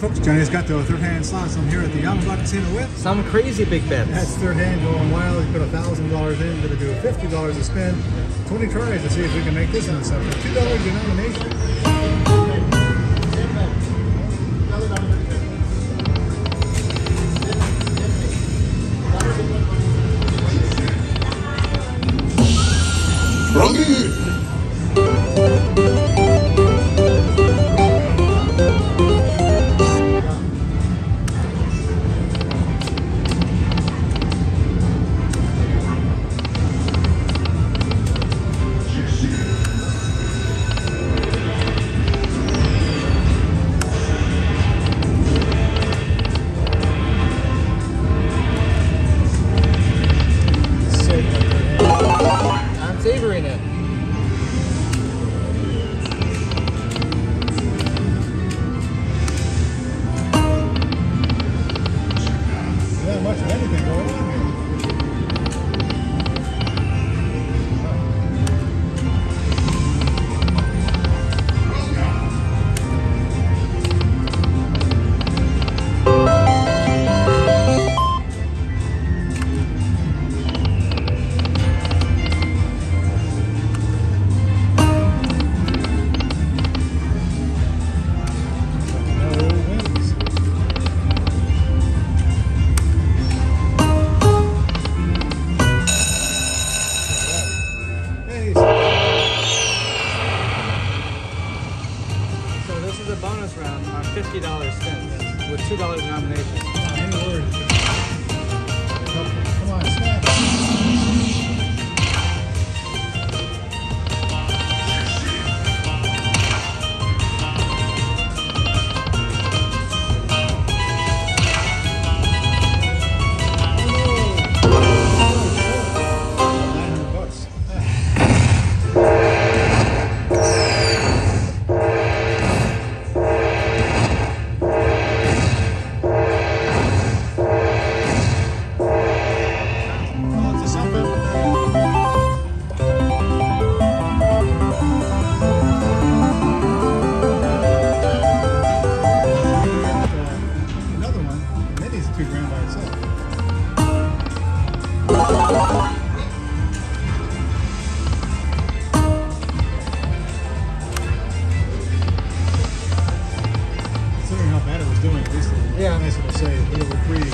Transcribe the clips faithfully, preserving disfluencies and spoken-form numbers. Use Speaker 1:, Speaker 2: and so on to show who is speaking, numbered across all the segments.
Speaker 1: Oops, Johnny's got the third hand slots. I'm here at the Yamaha Casino with
Speaker 2: some crazy big bets.
Speaker 1: That's third hand going wild. He put a thousand dollars in, gonna do fifty dollars a spin. twenty tries to see if we can make this in a second. Two dollar denomination.
Speaker 2: I'm savoring it.
Speaker 1: Not much of anything going on here.
Speaker 2: So this is a bonus round on fifty dollar spins with two dollar denominations.
Speaker 1: Any worries? Come on, snap. Two grand by itself. Considering how bad it was doing, at least it's
Speaker 2: yeah.
Speaker 1: nice to say a little reprieve.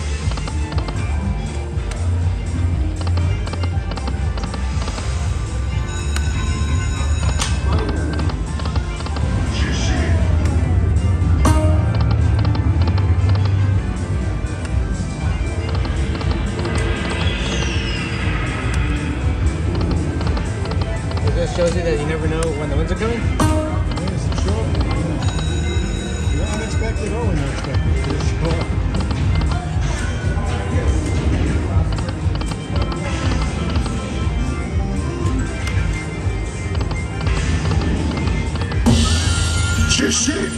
Speaker 2: Just shows you that you never know when the winds are coming.
Speaker 1: Yes, it's sure. You know, unexpected or unexpected. It's sure. Shit.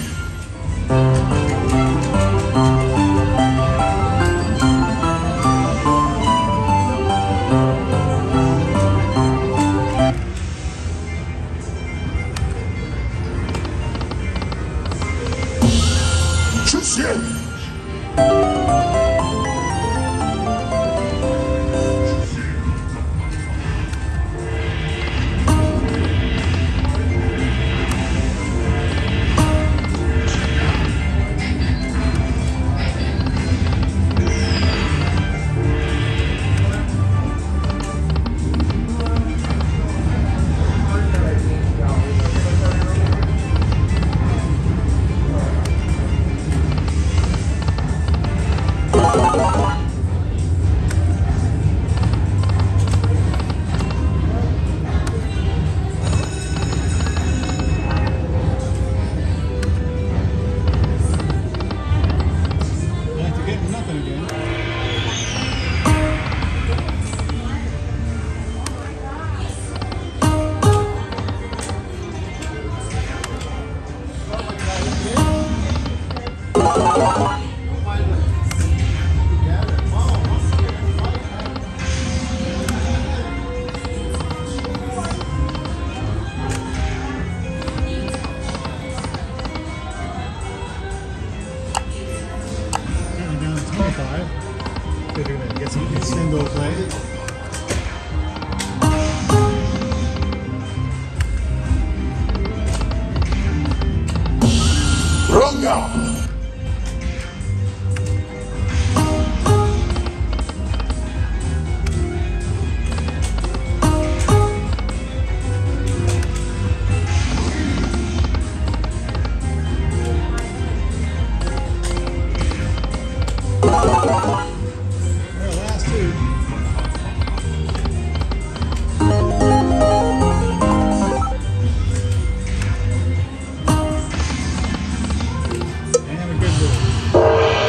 Speaker 1: Single plate.
Speaker 3: Runga!
Speaker 1: Well, last two. And a good boy.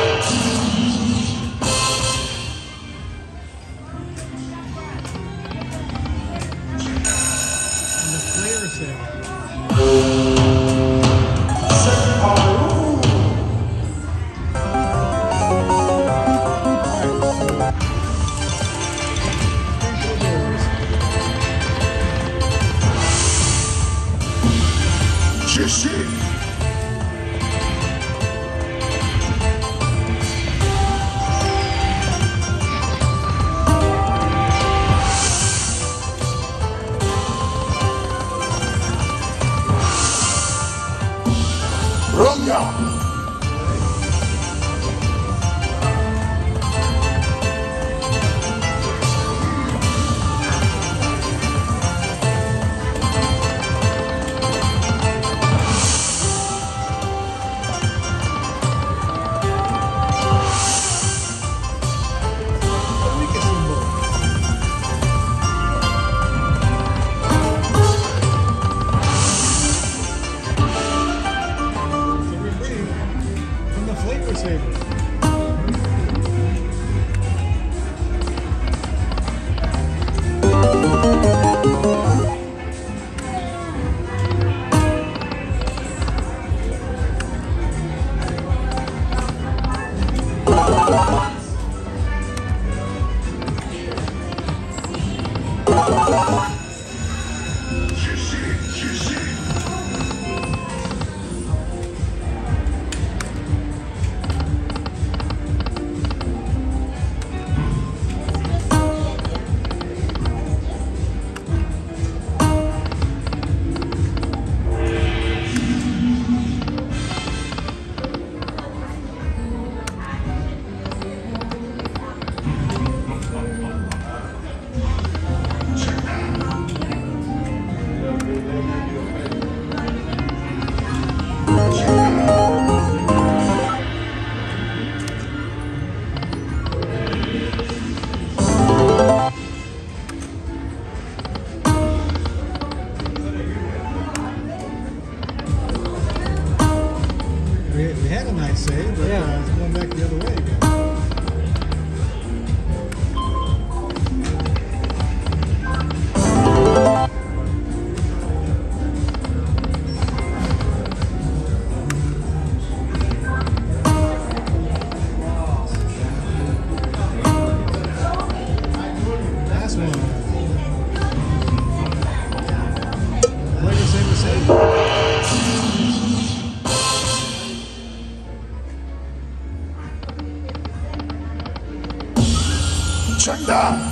Speaker 1: And the flavor saver.
Speaker 3: Xixi! Runga!
Speaker 1: From the flavor saver. We, we had a nice save, but
Speaker 2: Yeah.
Speaker 1: uh, it's going back the other way again. Last one. Flavor saver save.
Speaker 3: Chanda!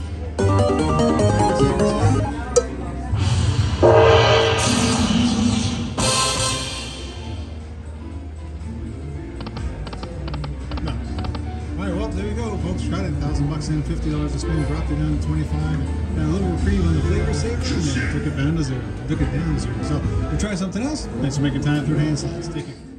Speaker 1: No. All right, well, there you go, folks. Tried it. Thousand bucks in, fifty dollars to spend, dropped it down to twenty-five. Got a little reprieve on the flavor saver, and then took it down to zero. Took it down to zero. So, if you try something else, thanks for making time through hand slides. Take care.